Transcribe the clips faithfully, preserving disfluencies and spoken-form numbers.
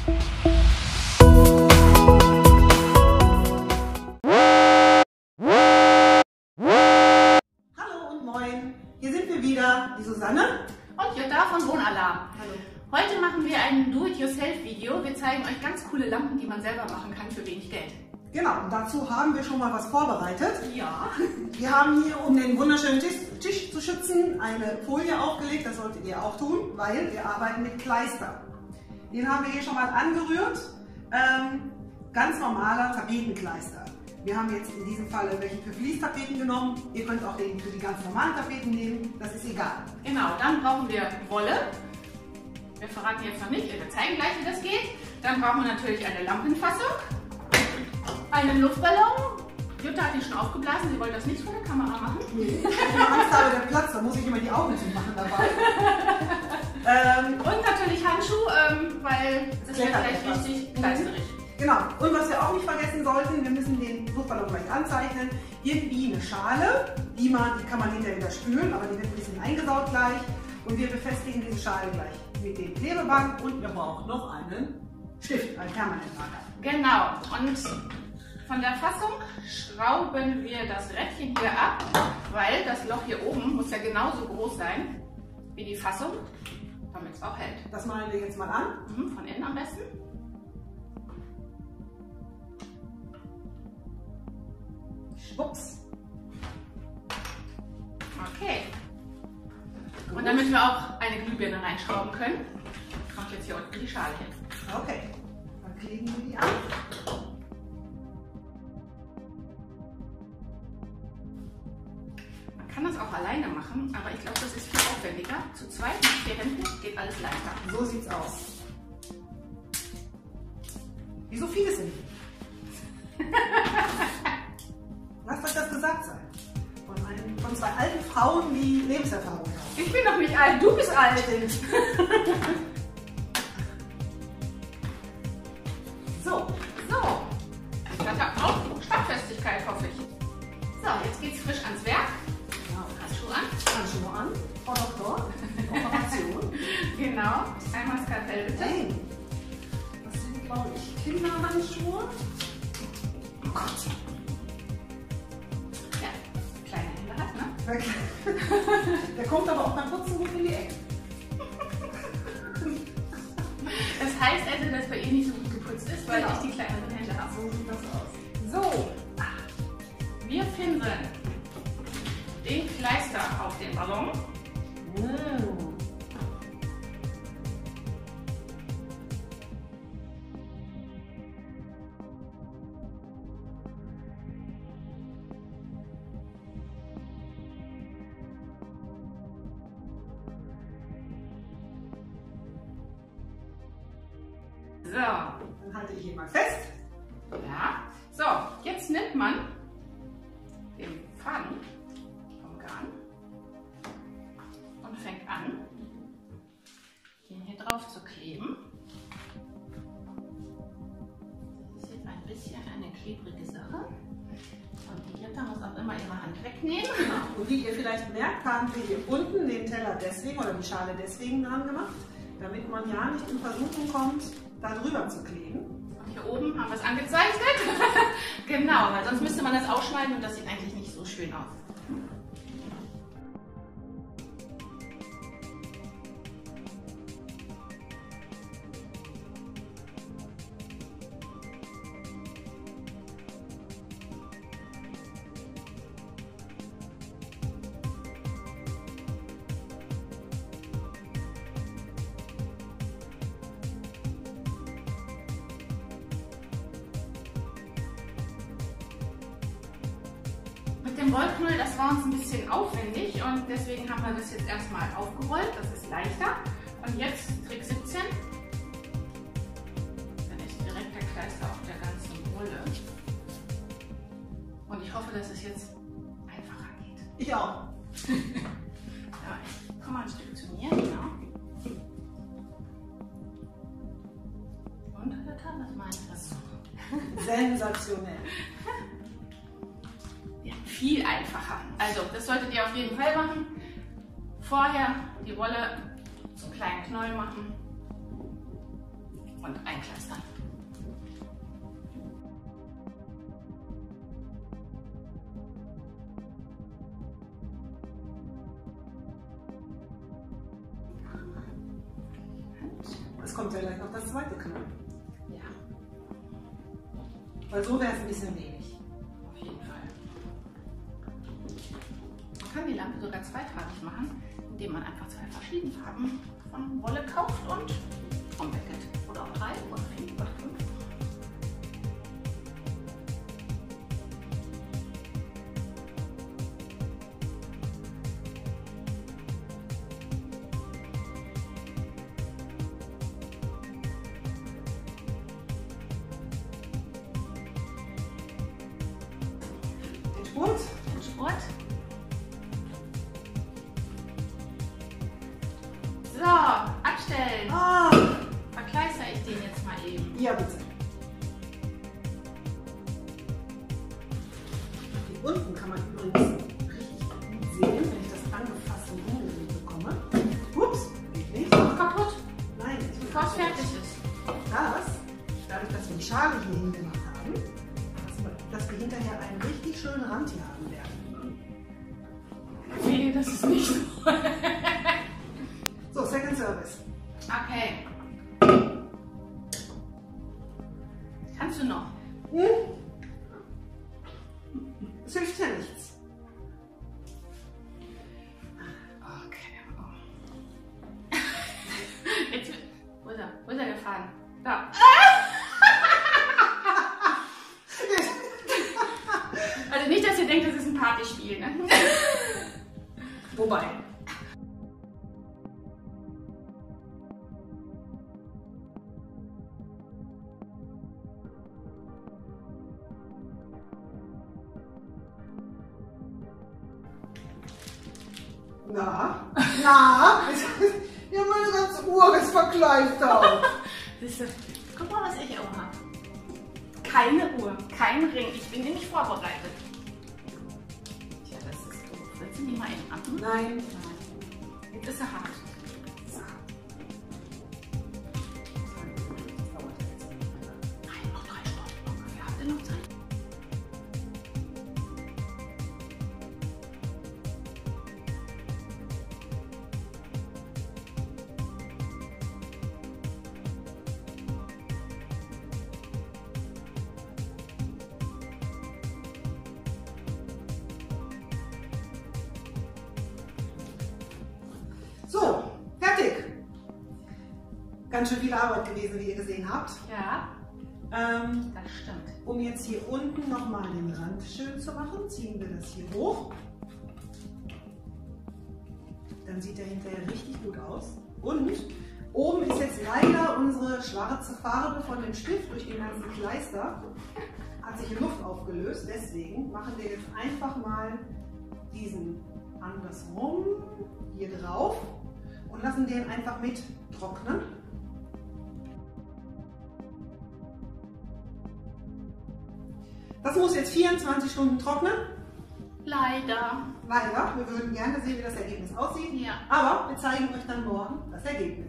Hier sind wir wieder, die Susanne und Jutta von Wohnalarm. Hallo. Heute machen wir ein Do-it-yourself-Video. Wir zeigen euch ganz coole Lampen, die man selber machen kann für wenig Geld. Genau, und dazu haben wir schon mal was vorbereitet. Ja. Wir haben hier, um den wunderschönen Tisch, Tisch zu schützen, eine Folie aufgelegt. Das solltet ihr auch tun, weil wir arbeiten mit Kleister. Den haben wir hier schon mal angerührt. Ähm, ganz normaler Tapetenkleister. Wir haben jetzt in diesem Fall welche für Fließtapeten genommen. Ihr könnt auch den für die ganz normalen Tapeten nehmen, das ist egal. Genau, dann brauchen wir Wolle. Wir verraten jetzt noch nicht, wir zeigen gleich, wie das geht. Dann brauchen wir natürlich eine Lampenfassung, einen Luftballon. Jutta hat die schon aufgeblasen, sie wollte das nicht vor der Kamera machen. Nee, ich habe Angst, aber der Platz, da muss ich immer die Augen zumachen dabei. ähm, Und natürlich Handschuhe, ähm, weil das wäre vielleicht richtig kleisterig. Genau, und was wir auch nicht vergessen sollten, wir müssen den Luftballon gleich anzeichnen. Irgendwie eine Schale, die, man, die kann man hinterher wieder spülen, aber die wird ein bisschen eingesaut gleich. Und wir befestigen diese Schale gleich mit dem Klebeband und wir brauchen noch einen Stift, einen Permanentmarker. Genau, und von der Fassung schrauben wir das Rädchen hier ab, weil das Loch hier oben muss ja genauso groß sein wie die Fassung, damit es auch hält. Das malen wir jetzt mal an. Mhm, von innen am besten. Schwupps. Okay. Und damit wir auch eine Glühbirne reinschrauben können, kommt jetzt hier unten die Schale hin. Okay, dann kleben wir die an. Man kann das auch alleine machen, aber ich glaube, das ist viel aufwendiger. Zu zweit mit vier Händen geht alles leichter. So sieht's aus. Wieso viele sind? Lasst euch das gesagt sein. Von, einem, von zwei alten Frauen, die Lebenserfahrung haben. Ich bin doch nicht alt, du bist alt. So. So. Das hat auch Standfestigkeit, hoffe ich. So, jetzt geht's frisch ans Werk. Genau. Handschuhe an. Handschuhe an. Frau Doktor. Operation. Genau. Einmal Skalpell bitte. Hey. Das sind, glaube ich, Kinderhandschuhe. Oh Gott. Der kommt aber auch beim Putzen gut in die Ecke. Das heißt also, dass bei ihr nicht so gut geputzt ist, weil genau. ich die kleineren Hände habe. So sieht das aus. So, wir pinseln den Kleister auf den Ballon. Mmh. So. Dann halte ich ihn mal fest. Ja. So, jetzt nimmt man den Faden vom Garn und fängt an, den hier drauf zu kleben. Das ist jetzt ein bisschen eine klebrige Sache. Und die Jutta muss auch immer ihre Hand wegnehmen. Genau. Und wie ihr vielleicht merkt, haben wir hier unten den Teller deswegen oder die Schale deswegen dran gemacht, damit man ja nicht in Versuchung kommt, da drüber zu kleben. Und hier oben haben wir es angezeichnet. Genau, weil sonst müsste man das ausschneiden und das sieht eigentlich nicht so schön aus. Mit dem Wollknäuel, das war uns ein bisschen aufwendig und deswegen haben wir das jetzt erstmal aufgerollt, das ist leichter. Und jetzt Trick siebzehn, dann ist direkt der Kleister auf der ganzen Wolle. Und ich hoffe, dass es jetzt einfacher geht. Ich auch. Ja, ich komme mal ein Stück zu mir, genau. Und Jutta, was meinst du? Sensationell. Ja, viel einfacher. Also, das solltet ihr auf jeden Fall machen. Vorher die Wolle zum kleinen Knäuel machen. und einkleistern. Es kommt ja gleich noch das zweite Knall. Ja. Weil so wäre es ein bisschen wenig. Auf jeden Fall. Man kann die Lampe sogar zweifarbig machen, indem man einfach zwei verschiedene Farben von Wolle kauft und umwickelt. Oder auch drei oder vier oder fünf. Spurt. Den Spurt. So, abstellen. Ah, Verkleister ich den jetzt mal eben. ja bitte. Hier unten kann man übrigens richtig gut sehen, wenn ich das angefasste Ruhe bekomme. Ups, geht nicht. Kaputt, Nein, ich bin bevor es fertig ist. Das, dadurch, dass wir die Schale hier hingemacht haben, dass wir- dass wir hinterher einen richtig schönen Rand hier haben werden. Nee, das ist nicht so. So, Second Service. Okay. Kannst du noch? Hm? Es hilft ja nichts. Okay. Oh. Jetzt, wo ist er? Wo ist er gefahren? Da. Also nicht, dass ihr denkt, das ist ein Partyspiel, ne? Wobei. Na, na, ja, meine ganze Uhr ist verkleistert. Siehst du, guck mal, was ich auch habe. Keine Uhr, kein Ring. Ich bin nämlich vorbereitet. Tja, das ist doof. Willst du die mal eben abmachen? Nein. Nein. Jetzt ist er hart. So. Nein, noch drei Stunden ungefähr. Habt ihr noch Zeit? So, fertig. Ganz schön viel Arbeit gewesen, wie ihr gesehen habt. Ja, Ähm, das stimmt. um jetzt hier unten nochmal den Rand schön zu machen, ziehen wir das hier hoch. Dann sieht er hinterher richtig gut aus. Und oben ist jetzt leider unsere schwarze Farbe von dem Stift durch den ganzen Kleister. Hat sich in Luft aufgelöst. Deswegen machen wir jetzt einfach mal diesen andersrum hier drauf und lassen den einfach mit trocknen. Das muss jetzt vierundzwanzig Stunden trocknen. Leider. Leider, wir würden gerne sehen, wie das Ergebnis aussieht. Ja. Aber wir zeigen euch dann morgen das Ergebnis.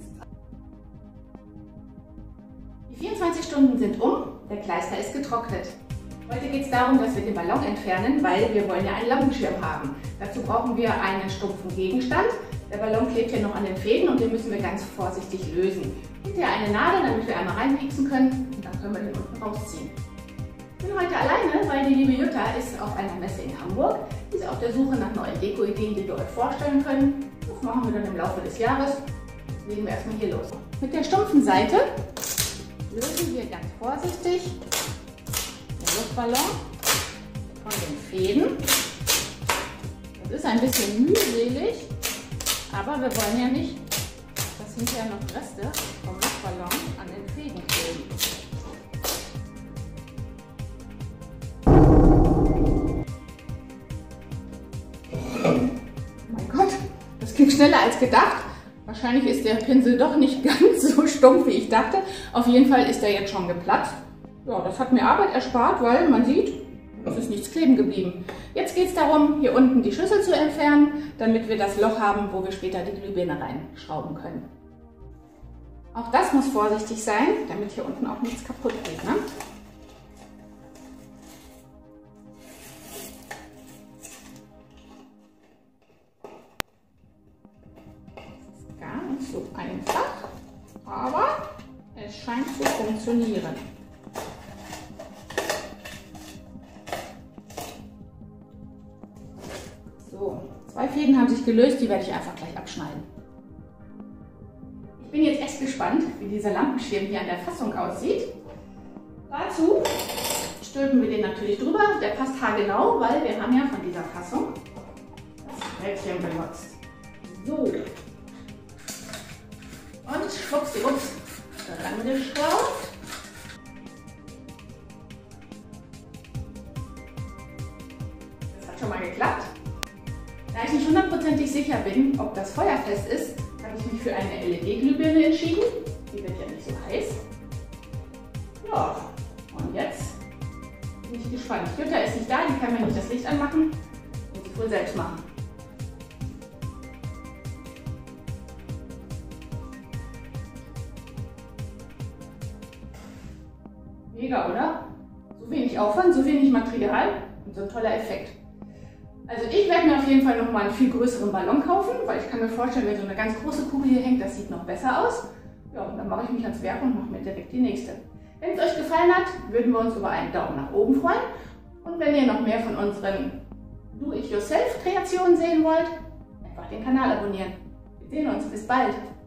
Die vierundzwanzig Stunden sind um, der Kleister ist getrocknet. Heute geht es darum, dass wir den Ballon entfernen, weil wir wollen ja einen Lampenschirm haben. Dazu brauchen wir einen stumpfen Gegenstand. Der Ballon klebt hier noch an den Fäden und den müssen wir ganz vorsichtig lösen. Hinterher eine Nadel, damit wir einmal reinpieksen können und dann können wir den unten rausziehen. Ich bin heute alleine, weil die liebe Jutta ist auf einer Messe in Hamburg. Sie ist auf der Suche nach neuen Deko-Ideen, die wir euch vorstellen können. Das machen wir dann im Laufe des Jahres. Legen wir erstmal hier los. Mit der stumpfen Seite lösen wir ganz vorsichtig den Luftballon von den Fäden. Das ist ein bisschen mühselig, aber wir wollen ja nicht, dass hinterher noch Reste vom Luftballon an den Fäden kleben. Mein Gott, das ging schneller als gedacht. Wahrscheinlich ist der Pinsel doch nicht ganz so stumpf, wie ich dachte. Auf jeden Fall ist er jetzt schon geplatzt. Ja, das hat mir Arbeit erspart, weil man sieht, es ist nichts kleben geblieben. Jetzt geht es darum, hier unten die Schüssel zu entfernen, damit wir das Loch haben, wo wir später die Glühbirne reinschrauben können. Auch das muss vorsichtig sein, damit hier unten auch nichts kaputt geht. Ne? Gar nicht so einfach, aber es scheint zu funktionieren. So, zwei Fäden haben sich gelöst, die werde ich einfach gleich abschneiden. Ich bin jetzt echt gespannt, wie dieser Lampenschirm hier an der Fassung aussieht. Dazu stülpen wir den natürlich drüber. Der passt haargenau, weil wir haben ja von dieser Fassung das Rädchen benutzt. So. Und schwuppsiwupps dran geschraubt. Das hat schon mal geklappt. Da ich nicht hundertprozentig sicher bin, ob das feuerfest ist, habe ich mich für eine L E D-Glühbirne entschieden. Die wird ja nicht so heiß. Ja, und jetzt bin ich gespannt. Jutta ist nicht da, die kann mir nicht das Licht anmachen. Muss ich wohl selbst machen. Mega, oder? So wenig Aufwand, so wenig Material und so ein toller Effekt. Also ich werde mir auf jeden Fall noch mal einen viel größeren Ballon kaufen, weil ich kann mir vorstellen, wenn so eine ganz große Kugel hier hängt, das sieht noch besser aus. Ja, und dann mache ich mich ans Werk und mache mir direkt die nächste. Wenn es euch gefallen hat, würden wir uns über einen Daumen nach oben freuen. Und wenn ihr noch mehr von unseren Do-it-yourself-Kreationen sehen wollt, einfach den Kanal abonnieren. Wir sehen uns, bis bald!